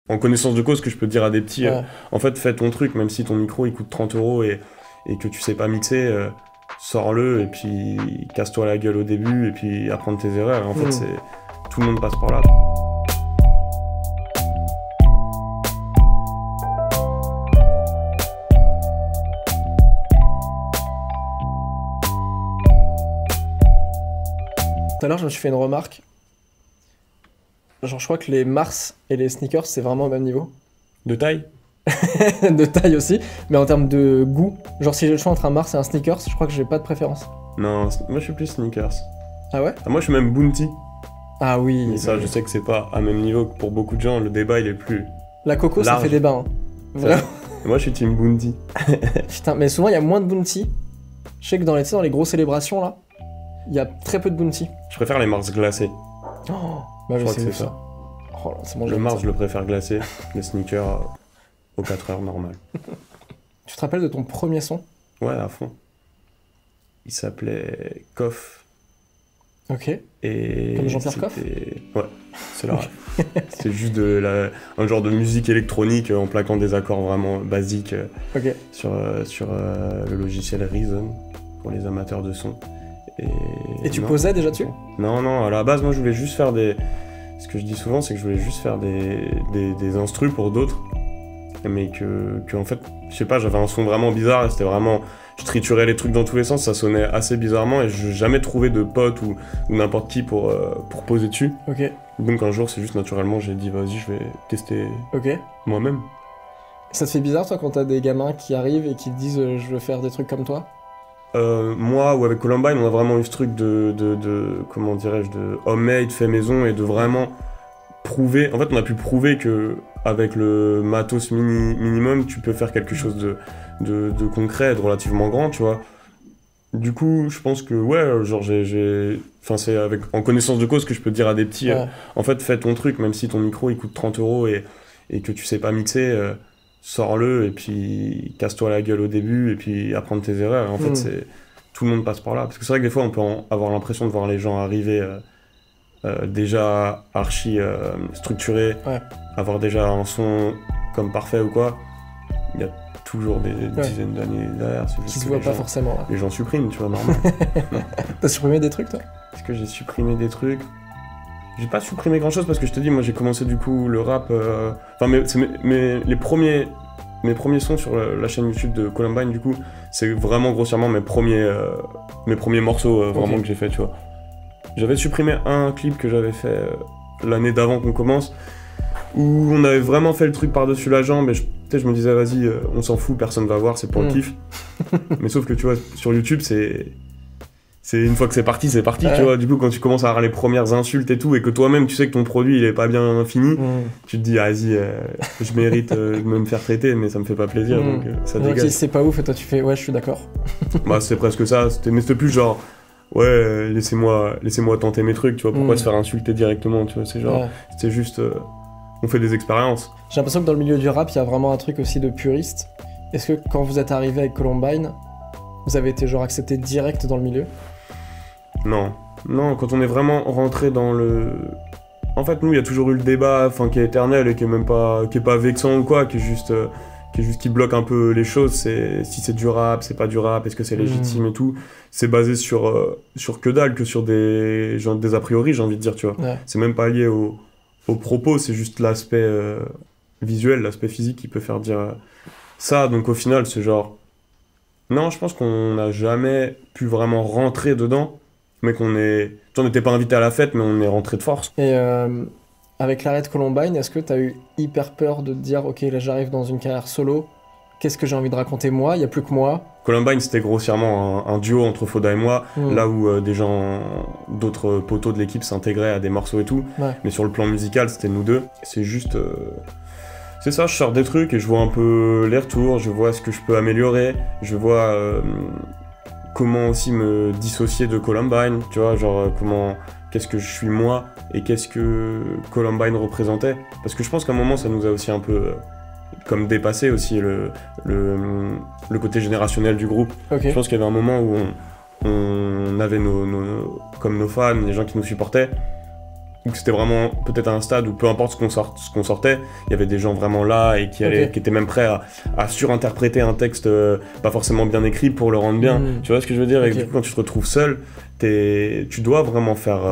en connaissance de cause, ce que je peux dire à des petits, Ouais. en fait, fais ton truc, même si ton micro il coûte 30 € et que tu sais pas mixer, sors-le et puis casse-toi la gueule au début et puis apprends de tes erreurs. Et en fait, tout le monde passe par là. Tout à l'heure, je me suis fait une remarque. Genre, je crois que les Mars et les sneakers, c'est vraiment au même niveau. De taille? De taille aussi, mais en termes de goût. Genre, si j'ai le choix entre un Mars et un sneakers, je crois que j'ai pas de préférence. Non, moi je suis plus sneakers. Ah ouais? Ah, moi je suis même Bounty. Ah oui. Mais ça, je sais que c'est pas à même niveau que pour beaucoup de gens, le débat il est plus. La coco, ça large. fait débat. Hein. Vraiment. Et moi je suis team Bounty. Putain, mais souvent, il y a moins de bounty. Je sais que dans les grosses célébrations, là, il y a très peu de bounty. Je préfère les Mars glacés. Oh, bah, Je crois que c'est c'est ça. Oh là, c'est bon, Le j'aime Mars, ça. je le préfère glacé. Les sneakers aux 4 heures normal. Tu te rappelles de ton premier son? Ouais, à fond. Il s'appelait Koff. Ok. Et Comme Jean-Pierre Coff? Ouais, c'est là. C'est juste un genre de musique électronique en plaquant des accords vraiment basiques Ok. sur le logiciel Reason pour les amateurs de son. Et tu non. posais déjà dessus? Non, à la base, moi je voulais juste faire des. Ce que je dis souvent, c'est que je voulais juste faire des instrus pour d'autres. Mais que en fait, je sais pas, j'avais un son vraiment bizarre et c'était vraiment. Je triturais les trucs dans tous les sens, ça sonnait assez bizarrement et je n'ai jamais trouvé de pote ou n'importe qui pour poser dessus. Ok. Donc un jour, c'est juste naturellement, j'ai dit vas-y, je vais tester Ok. moi-même. Ça te fait bizarre, toi, quand t'as des gamins qui arrivent et qui te disent je veux faire des trucs comme toi? Moi ou avec Columbine, on a vraiment eu ce truc de comment dirais-je, de homemade, fait maison et de vraiment prouver. En fait, on a pu prouver que avec le matos minimum, tu peux faire quelque chose de concret, de relativement grand, tu vois. Du coup, je pense que ouais, genre enfin c'est en connaissance de cause que je peux dire à des petits, Ouais. en fait, fais ton truc, même si ton micro il coûte 30 € et que tu sais pas mixer, sors-le et puis casse-toi la gueule au début et puis apprends de tes erreurs. Et en fait, tout le monde passe par là. Parce que c'est vrai que des fois, on peut avoir l'impression de voir les gens arriver déjà archi structurés, Ouais. avoir déjà un son comme parfait ou quoi. Il y a toujours des dizaines d'années derrière. C'est juste Qui se que voit les pas gens- forcément. Là. Les gens suppriment, tu vois, normal. T'as supprimé des trucs, toi? Est-ce que j'ai supprimé des trucs? J'ai pas supprimé grand chose parce que je te dis, moi j'ai commencé du coup le rap. Enfin, les premiers sons sur la chaîne YouTube de Columbine, du coup, c'est vraiment grossièrement mes premiers morceaux vraiment Ok. que j'ai fait, tu vois. J'avais supprimé un clip que j'avais fait l'année d'avant qu'on commence, où on avait vraiment fait le truc par-dessus la jambe et je me disais, vas-y, on s'en fout, personne va voir, c'est pour le kiff. Mais sauf que tu vois, sur YouTube, c'est une fois que c'est parti, Ouais. tu vois. Du coup, quand tu commences à avoir les premières insultes et tout, et que toi-même, tu sais que ton produit, il est pas bien fini, tu te dis, ah, vas-y, je mérite de me faire traiter, mais ça me fait pas plaisir, donc ça Donc, dégage. si c'est pas ouf et toi tu fais ouais, je suis d'accord. Bah, c'est presque ça, mais c'était plus genre, ouais, laissez-moi tenter mes trucs, tu vois. Pourquoi se faire insulter directement, tu vois. C'est genre, Ouais. c'était juste, on fait des expériences. J'ai l'impression que dans le milieu du rap, il y a vraiment un truc aussi de puriste. Est-ce que quand vous êtes arrivé avec Columbine, vous avez été genre accepté direct dans le milieu? Non, quand on est vraiment rentré dans le... En fait, nous, il y a toujours eu le débat, enfin, qui est éternel et qui est pas vexant ou quoi, qui est juste qui bloque un peu les choses. C'est si c'est du rap, c'est pas du rap, est-ce que c'est légitime et tout. C'est basé sur que dalle, que sur des a priori, j'ai envie de dire, tu vois. Ouais. C'est même pas lié au propos, c'est juste l'aspect visuel, l'aspect physique qui peut faire dire ça. Donc au final, c'est genre... Non, je pense qu'on n'a jamais pu vraiment rentrer dedans. Mais on n'était pas invité à la fête, mais on est rentré de force. Et avec l'arrêt de Columbine, est-ce que t'as eu hyper peur de te dire ok, là j'arrive dans une carrière solo, qu'est-ce que j'ai envie de raconter moi? Il y a plus que moi. Columbine, c'était grossièrement un duo entre Foda et moi, là où des gens, d'autres poteaux de l'équipe s'intégraient à des morceaux et tout. Ouais. Mais sur le plan musical, c'était nous deux. C'est juste... C'est ça, je sors des trucs et je vois un peu les retours, je vois ce que je peux améliorer, je vois comment aussi me dissocier de Columbine, tu vois, genre qu'est-ce que je suis moi et qu'est-ce que Columbine représentait. Parce que je pense qu'à un moment, ça nous a aussi un peu comme dépassé aussi le côté générationnel du groupe. Ok. Je pense qu'il y avait un moment où on avait comme nos fans, les gens qui nous supportaient, ou que c'était vraiment peut-être à un stade où peu importe ce qu'on sortait, il y avait des gens vraiment là et qui étaient même prêts à surinterpréter un texte pas forcément bien écrit pour le rendre bien. Tu vois ce que je veux dire? Et du coup, quand tu te retrouves seul, tu dois vraiment faire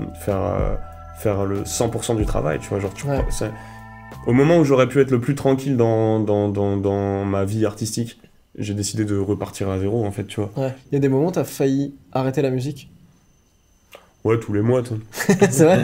le 100% du travail, tu vois, genre au moment où j'aurais pu être le plus tranquille dans ma vie artistique, j'ai décidé de repartir à zéro, en fait, tu vois. Ouais. Il y a des moments où t'as failli arrêter la musique? Ouais, tous les mois, tu C'est vrai?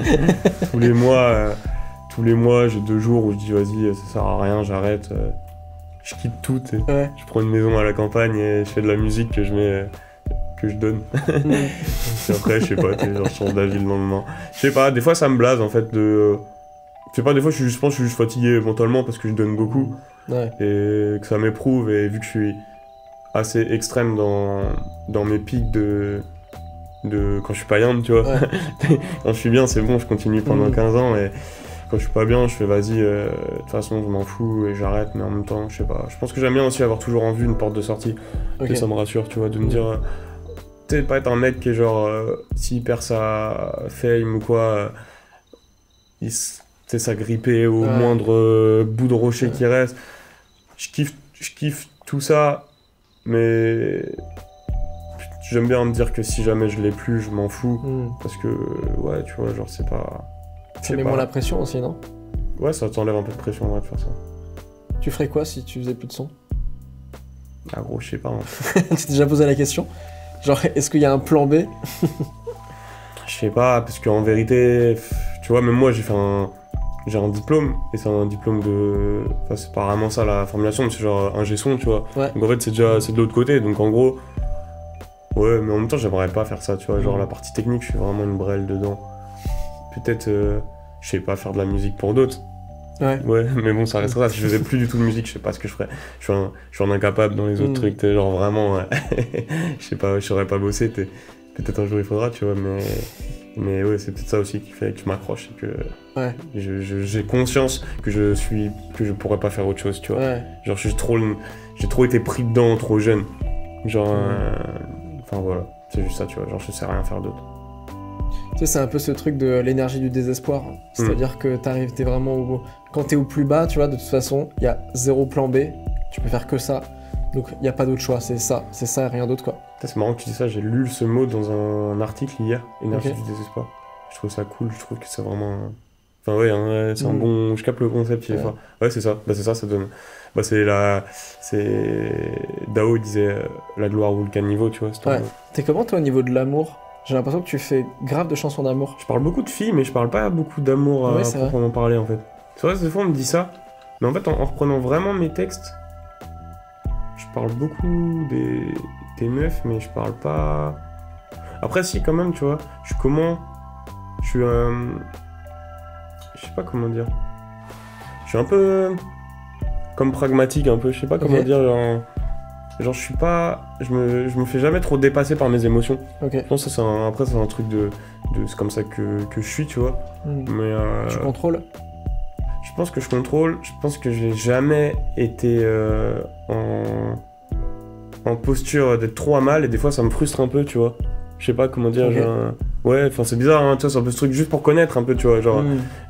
tous les mois, j'ai 2 jours où je dis vas-y, ça sert à rien, j'arrête. Je quitte tout, tu sais. Ouais. Je prends une maison à la campagne et je fais de la musique que je donne. Et après, je sais pas, genre, je change d'avis le lendemain. Je sais pas, des fois ça me blase en fait de. Je sais pas, des fois je pense que je suis juste fatigué mentalement parce que je donne beaucoup. Ouais. Et que ça m'éprouve, et vu que je suis assez extrême dans mes pics de quand je suis pas bien, tu vois. Ouais. Quand je suis bien, c'est bon, je continue pendant 15 ans, et quand je suis pas bien, je fais vas-y, de toute façon, je m'en fous et j'arrête, mais en même temps, je sais pas. Je pense que j'aime bien aussi avoir toujours en vue une porte de sortie. Et ça me rassure, tu vois, de me dire. Tu sais, pas être un mec qui est genre, s'il perd sa fame ou quoi, il s'agripper au moindre bout de rocher qui reste. Je kiffe tout ça, mais j'aime bien me dire que si jamais je l'ai plus, je m'en fous. Parce que, ouais, tu vois, genre, c'est pas. Ça met moins la pression aussi, non? Ouais, ça t'enlève un peu de pression, ouais, de faire ça. Tu ferais quoi si tu faisais plus de son? Ah, gros, je sais pas. Hein. Tu t'es déjà posé la question? Genre, est-ce qu'il y a un plan B? Je sais pas, parce qu'en vérité, tu vois, même moi, j'ai un diplôme, et c'est un diplôme de. Enfin, c'est pas vraiment ça la formulation, mais c'est genre ingé son, tu vois. Ouais. Donc en fait, c'est de l'autre côté, donc en gros. Ouais, mais en même temps, j'aimerais pas faire ça, tu vois. Genre, la partie technique, je suis vraiment une brêle dedans. Peut-être, je sais pas, faire de la musique pour d'autres. Ouais. Ouais, mais bon, ça restera. Si je faisais plus du tout de musique, je sais pas ce que je ferais. Je suis un incapable dans les autres trucs, t'es genre vraiment. Je sais pas, je saurais pas bosser, peut-être un jour il faudra, tu vois, mais ouais, c'est peut-être ça aussi qui fait que je m'accroche et que j'ai conscience que je pourrais pas faire autre chose, tu vois. Ouais. Genre, j'ai trop été pris dedans trop jeune. Genre, enfin voilà, c'est juste ça, tu vois. Genre, je sais rien faire d'autre. Tu sais, c'est un peu ce truc de l'énergie du désespoir. C'est-à-dire que t'es vraiment quand t'es au plus bas, tu vois, de toute façon, il y a 0 plan B, tu peux faire que ça. Donc, il n'y a pas d'autre choix, c'est ça et rien d'autre, quoi. C'est marrant que tu dis ça, j'ai lu ce mot dans un article hier, énergie du désespoir. Je trouve ça cool, je trouve que c'est vraiment. Enfin, ouais, c'est un bon. Je capte le concept, il est fort. Ouais, c'est ça, ça donne. Bah, c'est Dao disait la gloire ou le caniveau, tu vois. T'es comment, toi, au niveau de l'amour? J'ai l'impression que tu fais grave de chansons d'amour. Je parle beaucoup de filles, mais je parle pas beaucoup d'amour à proprement parler, en fait. C'est vrai, des fois, on me dit ça, mais en fait, en reprenant vraiment mes textes, je parle beaucoup des meufs, mais je parle pas. Après, si, quand même, tu vois. Je suis je sais pas comment dire. Je suis un peu comme pragmatique, un peu. Je sais pas comment dire. Genre, je suis pas. Je me fais jamais trop dépasser par mes émotions. Je pense que c'est un truc de c'est comme ça que je suis, tu vois. Mais. Tu contrôles? Je pense que je contrôle. Je pense que j'ai jamais été en posture d'être trop à mal, et des fois ça me frustre un peu, tu vois. Je sais pas comment dire. Genre, ouais, enfin c'est bizarre, hein, tu vois, c'est un peu ce truc juste pour connaître un peu, tu vois. Genre.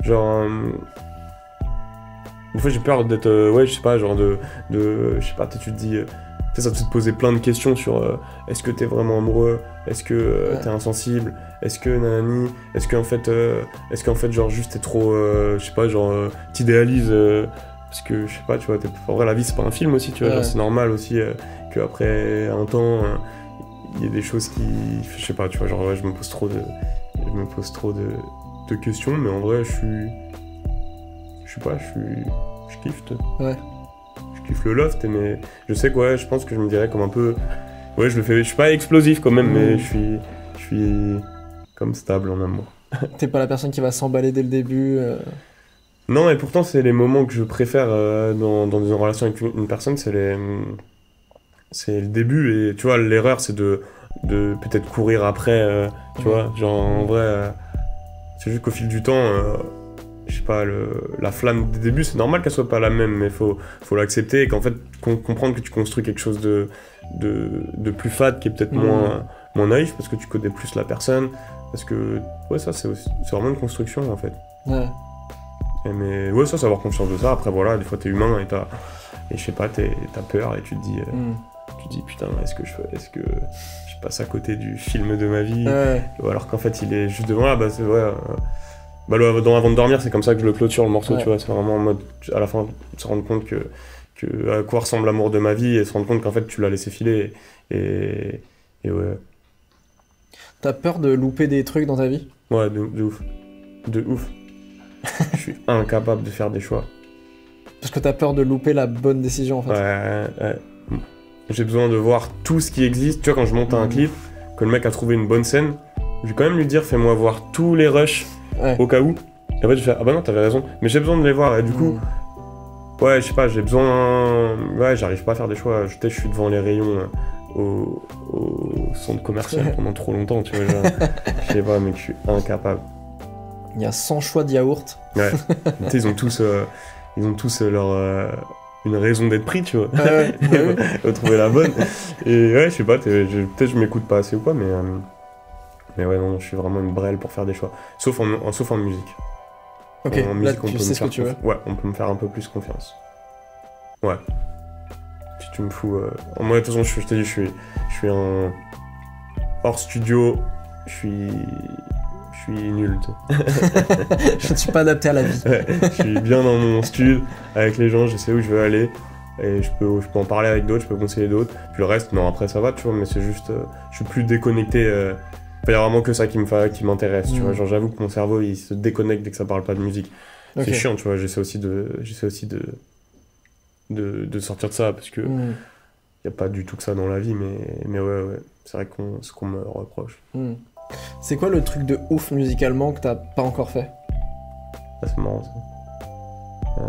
Des fois j'ai peur d'être. Ouais, je sais pas, genre de. Je sais pas, tu te dis. Tu sais, ça te poser plein de questions sur est-ce que t'es vraiment amoureux, est-ce que t'es insensible, est-ce que nanani, est-ce qu'en fait genre juste t'es trop, je sais pas, genre t'idéalises, parce que je sais pas, tu vois, en vrai la vie c'est pas un film aussi, tu vois, genre c'est normal aussi qu'après un temps il y ait des choses qui, je sais pas, tu vois, genre je me pose trop de questions, mais en vrai je sais pas, je kiffe. Ouais. Je kiffe le loft, mais je sais quoi, je pense que je me dirais comme un peu. Ouais, je suis pas explosif quand même, mais je suis comme stable en amour. T'es pas la personne qui va s'emballer dès le début. Non, et pourtant, c'est les moments que je préfère dans une relation avec une personne, c'est le début, et tu vois, l'erreur, c'est de peut-être courir après, tu vois, genre en vrai, c'est juste qu'au fil du temps. Je sais pas, la flamme des débuts, c'est normal qu'elle soit pas la même, mais faut l'accepter, et qu'en fait, comprendre que tu construis quelque chose de plus fade, qui est peut-être moins naïf, parce que tu connais plus la personne, Parce que, ouais, ça, c'est vraiment une construction, en fait. Ouais. Mais ouais, ça, avoir conscience de ça. Après, voilà, des fois, t'es humain et je sais pas, t'as peur et tu te dis, putain, est-ce que je passe à côté du film de ma vie? Ou alors qu'en fait, il est juste devant là, bah, c'est vrai. Avant de dormir, c'est comme ça que je le clôture, le morceau, tu vois. C'est vraiment en mode, à la fin, se rendre compte que à quoi ressemble l'amour de ma vie et se rendre compte qu'en fait, tu l'as laissé filer. Et ouais. T'as peur de louper des trucs dans ta vie? Ouais, de ouf. De ouf. Je suis incapable de faire des choix. Parce que t'as peur de louper la bonne décision, en fait. Ouais. J'ai besoin de voir tout ce qui existe. Tu vois, quand je monte un clip, que le mec a trouvé une bonne scène, je vais quand même lui dire, fais-moi voir tous les rushs au cas où. Et en fait, je fais, ah bah non, t'avais raison. Mais j'ai besoin de les voir. Et du coup, ouais, je sais pas, j'ai besoin... Ouais, j'arrive pas à faire des choix. Je suis devant les rayons au centre commercial pendant trop longtemps, tu vois. Je sais pas, mec, je suis incapable. Il y a 100 choix de yaourt. Ouais. Tu sais, ils ont tous leur... une raison d'être pris, tu vois. Faut trouver la bonne. Et ouais, je sais pas, peut-être je m'écoute pas assez ou quoi, mais ouais, non, je suis vraiment une brêle pour faire des choix. Sauf en musique. Ok, en là, musique, tu sais ce que tu veux. Ouais, on peut me faire un peu plus confiance. Ouais. Si tu me fous... Moi, de toute façon, je t'ai dit, je suis un... hors studio, je suis nul, tu sais. Je ne suis pas adapté à la vie. Ouais, je suis bien dans mon studio, avec les gens, je sais où je veux aller, et je peux en parler avec d'autres, je peux conseiller d'autres. Puis le reste, non, après ça va, tu vois, mais c'est juste... je suis plus déconnecté... Il y a vraiment que ça qui m'intéresse, tu vois. Genre, j'avoue que mon cerveau, il se déconnecte dès que ça parle pas de musique. Okay. C'est chiant, tu vois. J'essaie aussi de sortir de ça, parce que y a pas du tout que ça dans la vie, mais ouais. C'est vrai ce qu'on me reproche. C'est quoi le truc de ouf musicalement que t'as pas encore fait? Ah, c'est marrant, ça.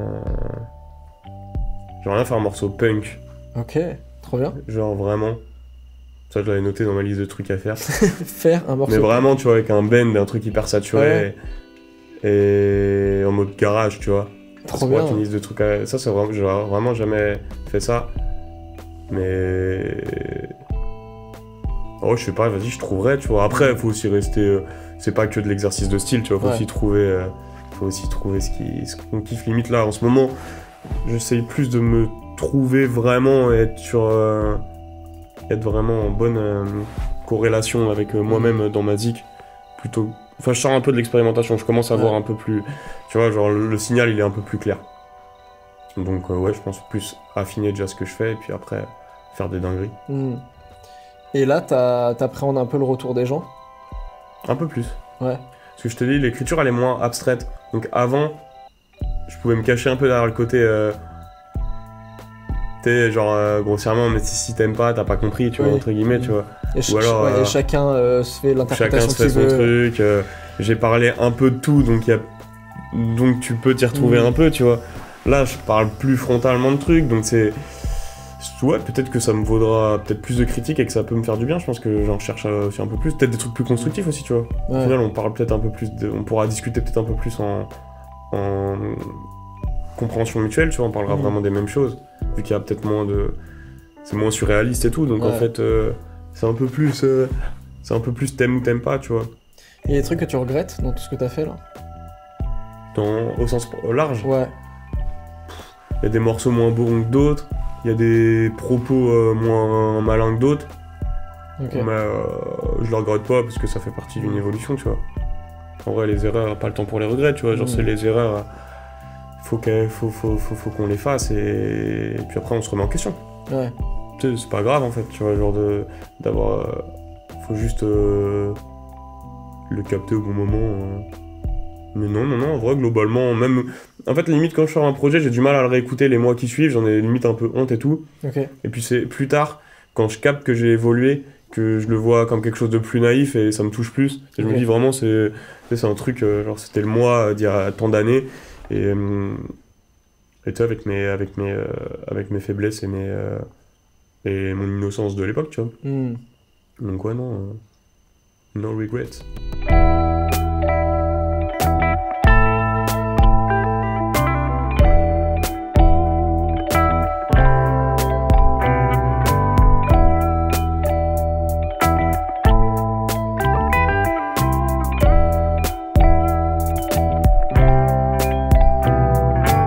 J'aimerais bien faire un morceau punk. Ok, trop bien. Genre, vraiment... Ça, je l'avais noté dans ma liste de trucs à faire. Faire un morceau. Mais vraiment, tu vois, avec un bend, un truc hyper saturé et en mode garage, tu vois. Trop bien. Une liste de trucs à... Ça, c'est vraiment... J'ai vraiment jamais fait ça. Mais... Oh, je sais pas, vas-y, je trouverai, tu vois. Après, il faut aussi rester... c'est pas que de l'exercice de style, tu vois. Faut aussi trouver... ce qu'on kiffe. Limite, là, en ce moment, j'essaye plus de me trouver vraiment et être vraiment en bonne corrélation avec moi-même dans ma zik, plutôt... Enfin, je sors un peu de l'expérimentation, je commence à voir un peu plus... Tu vois, genre, le signal, il est un peu plus clair. Donc, ouais, je pense plus affiner déjà ce que je fais, et puis après, faire des dingueries. Et là, t'appréhendes un peu le retour des gens? Un peu plus. Ouais. Parce que je te dis, l'écriture, elle est moins abstraite. Donc, avant, je pouvais me cacher un peu derrière le côté... T'es genre grossièrement, mais si t'aimes pas, t'as pas compris, tu vois, entre guillemets, tu vois. Ou alors, et chacun se fait l'interprétation qu'il veut. Chacun se fait son truc. J'ai parlé un peu de tout, donc tu peux t'y retrouver un peu, tu vois. Là, je parle plus frontalement de trucs, donc c'est... Ouais, peut-être que ça me vaudra peut-être plus de critiques et que ça peut me faire du bien. Je pense que j'en cherche aussi un peu plus. Peut-être des trucs plus constructifs aussi, tu vois. Au final, on parle peut-être un peu plus... On pourra discuter peut-être un peu plus en compréhension mutuelle, tu vois. On parlera vraiment des mêmes choses. Vu qu'il y a peut-être moins de... C'est moins surréaliste et tout, donc en fait, c'est un peu plus... c'est un peu plus t'aimes ou t'aimes pas, tu vois. Il y a des trucs que tu regrettes dans tout ce que t'as fait, là? Au sens large? Ouais. Il y a des morceaux moins bons que d'autres, il y a des propos moins malins que d'autres. Okay. Mais je le regrette pas, parce que ça fait partie d'une évolution, tu vois. En vrai, les erreurs, pas le temps pour les regrets, tu vois. Genre, c'est les erreurs... faut qu'on les fasse et puis après on se remet en question. Ouais. Tu sais, c'est pas grave en fait, tu vois, genre d'avoir... faut juste le capter au bon moment. Mais non, en vrai, globalement, même... En fait, limite, quand je sors un projet, j'ai du mal à le réécouter les mois qui suivent, j'en ai limite un peu honte et tout. Okay. Et puis c'est plus tard, quand je capte que j'ai évolué, que je le vois comme quelque chose de plus naïf et ça me touche plus. Et je me dis vraiment, c'est un truc, genre c'était le moi d'il y a tant d'années. Et tu sais, avec mes faiblesses et mon innocence de l'époque, tu vois. Donc ouais, non, no regrets.